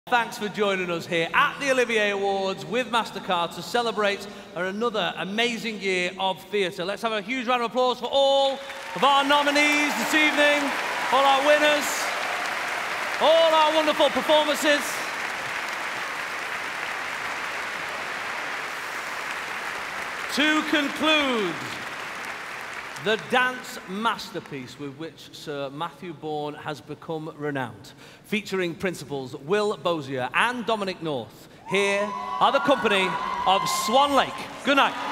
Thanks for joining us here at the Olivier Awards with Mastercard to celebrate another amazing year of theatre. Let's have a huge round of applause for all of our nominees this evening, all our winners, all our wonderful performances. To conclude, the dance masterpiece with which Sir Matthew Bourne has become renowned, featuring principals Will Bozier and Dominic North. Here are the company of Swan Lake. Good night.